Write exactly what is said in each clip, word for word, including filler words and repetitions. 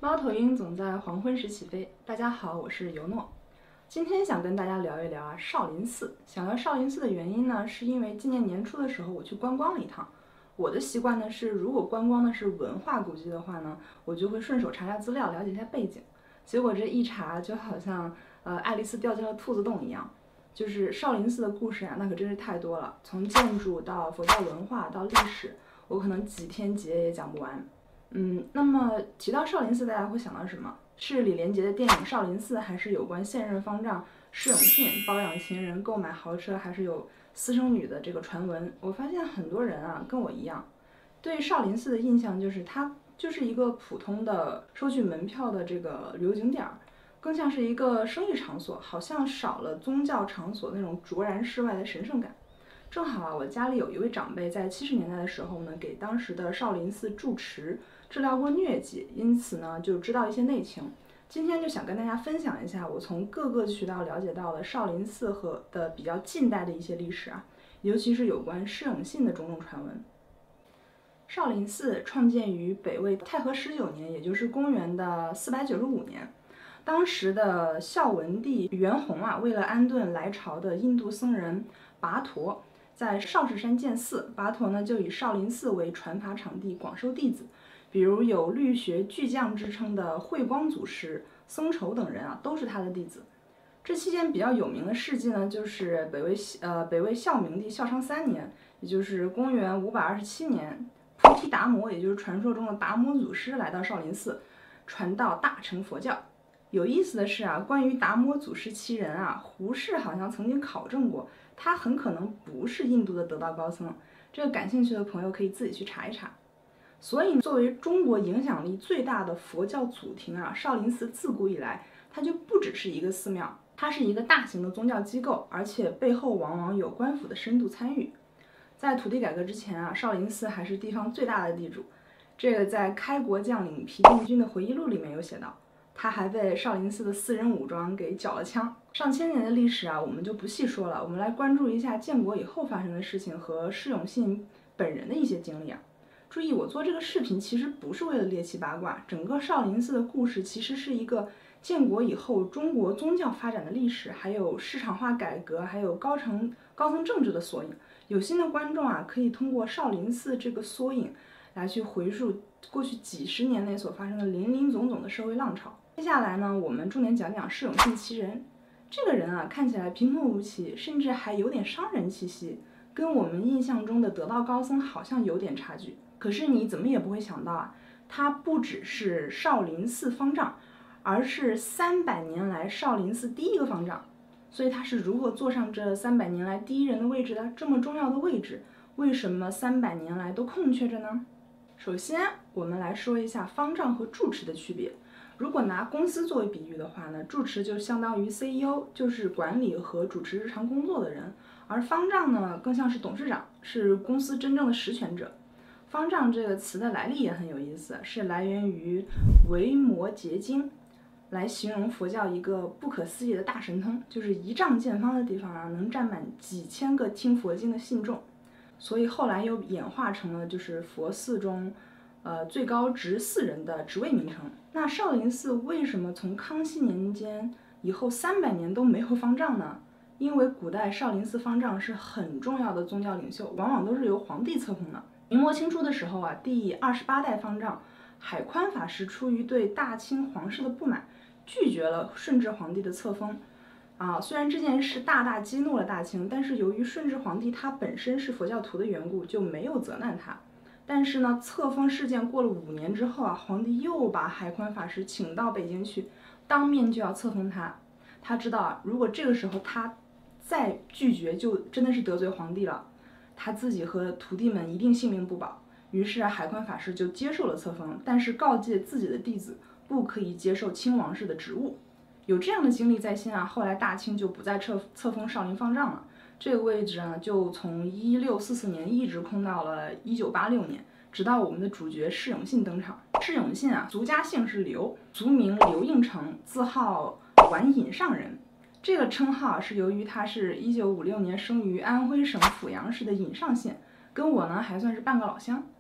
猫头鹰总在黄昏时起飞。大家好，我是尤诺。今天想跟大家聊一聊啊少林寺。想聊少林寺的原因呢，是因为今年年初的时候我去观光了一趟。我的习惯呢是，如果观光的是文化古迹的话呢，我就会顺手查查资料，了解一下背景。结果这一查，就好像呃爱丽丝掉进了兔子洞一样。就是少林寺的故事啊，那可真是太多了，从建筑到佛教文化到历史，我可能几天几夜也讲不完。嗯，那么提到少林寺，大家会想到什么？是李连杰的电影《少林寺》，还是有关现任方丈释永信包养情人、购买豪车，还是有私生女的这个传闻？我发现很多人啊，跟我一样，对少林寺的印象就是它就是一个普通的收取门票的这个旅游景点儿，更像是一个生意场所，好像少了宗教场所那种卓然世外的神圣感。正好啊，我家里有一位长辈在七十年代的时候呢，给当时的少林寺住持治疗过疟疾，因此呢就知道一些内情。今天就想跟大家分享一下我从各个渠道了解到的少林寺和的比较近代的一些历史啊，尤其是有关释永信的种种传闻。少林寺创建于北魏太和十九年，也就是公元的四百九十五年。当时的孝文帝元宏啊，为了安顿来朝的印度僧人跋陀，在少室山建寺。跋陀呢就以少林寺为传法场地，广收弟子，比如有律学巨匠之称的慧光祖师、僧稠等人啊，都是他的弟子。这期间比较有名的事迹呢，就是北魏呃北魏孝明帝孝昌三年，也就是公元五百二十七年，菩提达摩，也就是传说中的达摩祖师来到少林寺，传道大乘佛教。有意思的是啊，关于达摩祖师其人啊，胡适好像曾经考证过，他很可能不是印度的得道高僧。这个感兴趣的朋友可以自己去查一查。所以，作为中国影响力最大的佛教祖庭啊，少林寺自古以来它就不只是一个寺庙，它是一个大型的宗教机构，而且背后往往有官府的深度参与。在土地改革之前啊，少林寺还是地方最大的地主。这个在开国将领皮定均的回忆录里面有写到。他还被少林寺的私人武装给缴了枪。上千年的历史啊，我们就不细说了，我们来关注一下建国以后发生的事情和释永信本人的一些经历啊。注意，我做这个视频其实不是为了猎奇八卦，整个少林寺的故事其实是一个建国以后中国宗教发展的历史，还有市场化改革，还有高层高层政治的缩影。有心的观众啊，可以通过少林寺这个缩影来去回溯过去几十年内所发生的林林总总的社会浪潮。接下来呢，我们重点讲讲释永信其人。这个人啊，看起来平平无奇，甚至还有点商人气息，跟我们印象中的得道高僧好像有点差距。可是你怎么也不会想到啊，他不只是少林寺方丈，而是三百年来少林寺第一个方丈。所以他是如何坐上这三百年来第一人的位置的？这么重要的位置，为什么三百年来都空缺着呢？首先，我们来说一下方丈和住持的区别。如果拿公司作为比喻的话呢，住持就相当于 C E O， 就是管理和主持日常工作的人，而方丈呢更像是董事长，是公司真正的实权者。方丈这个词的来历也很有意思，是来源于维摩诘经，来形容佛教一个不可思议的大神通，就是一丈见方的地方啊，能站满几千个听佛经的信众，所以后来又演化成了就是佛寺中呃，最高执寺人的职位名称。那少林寺为什么从康熙年间以后三百年都没有方丈呢？因为古代少林寺方丈是很重要的宗教领袖，往往都是由皇帝册封的。明末清初的时候啊，第二十八代方丈海宽法师出于对大清皇室的不满，拒绝了顺治皇帝的册封。啊，虽然这件事大大激怒了大清，但是由于顺治皇帝他本身是佛教徒的缘故，就没有责难他。但是呢，册封事件过了五年之后啊，皇帝又把海宽法师请到北京去，当面就要册封他。他知道啊，如果这个时候他再拒绝，就真的是得罪皇帝了，他自己和徒弟们一定性命不保。于是啊，海宽法师就接受了册封，但是告诫自己的弟子不可以接受亲王室的职务。有这样的经历在先啊，后来大清就不再册册封少林方丈了。这个位置呢，就从一六四四年一直空到了一九八六年，直到我们的主角释永信登场。释永信啊，俗家姓是刘，俗名刘应成，字号完尹上人。这个称号是由于他是一九五六年生于安徽省阜阳市的尹上县，跟我呢还算是半个老乡。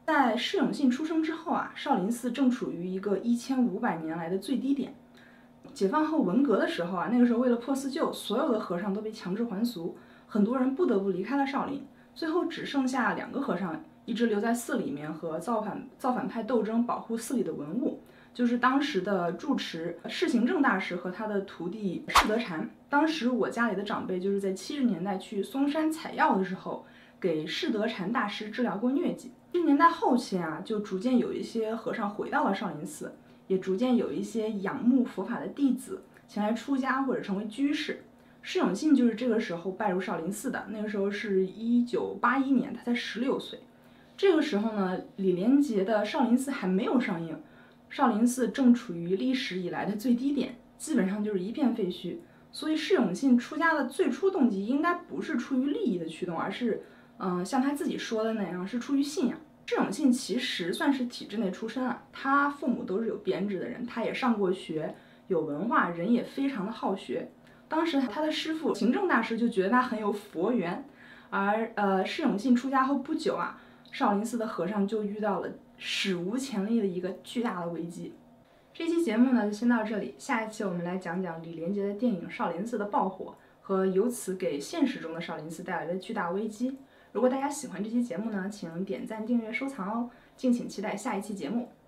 在释永信出生之后啊，少林寺正处于一个一千五百年来的最低点。解放后文革的时候啊，那个时候为了破四旧，所有的和尚都被强制还俗，很多人不得不离开了少林，最后只剩下两个和尚一直留在寺里面和造反造反派斗争，保护寺里的文物。就是当时的住持释行正大师和他的徒弟释德禅。当时我家里的长辈就是在七十年代去嵩山采药的时候，给释德禅大师治疗过疟疾。七十年代后期啊，就逐渐有一些和尚回到了少林寺，也逐渐有一些仰慕佛法的弟子前来出家或者成为居士。释永信就是这个时候拜入少林寺的，那个时候是一九八一年，他才十六岁。这个时候呢，李连杰的少林寺还没有上映。少林寺正处于历史以来的最低点，基本上就是一片废墟。所以释永信出家的最初动机应该不是出于利益的驱动，而是，嗯、呃，像他自己说的那样，是出于信仰。释永信其实算是体制内出身啊，他父母都是有编制的人，他也上过学，有文化，人也非常的好学。当时他的师父行政大师就觉得他很有佛缘，而呃释永信出家后不久啊，少林寺的和尚就遇到了史无前例的一个巨大的危机。这期节目呢就先到这里，下一期我们来讲讲李连杰的电影《少林寺》的爆火和由此给现实中的少林寺带来的巨大危机。如果大家喜欢这期节目呢，请点赞、订阅、收藏哦，敬请期待下一期节目。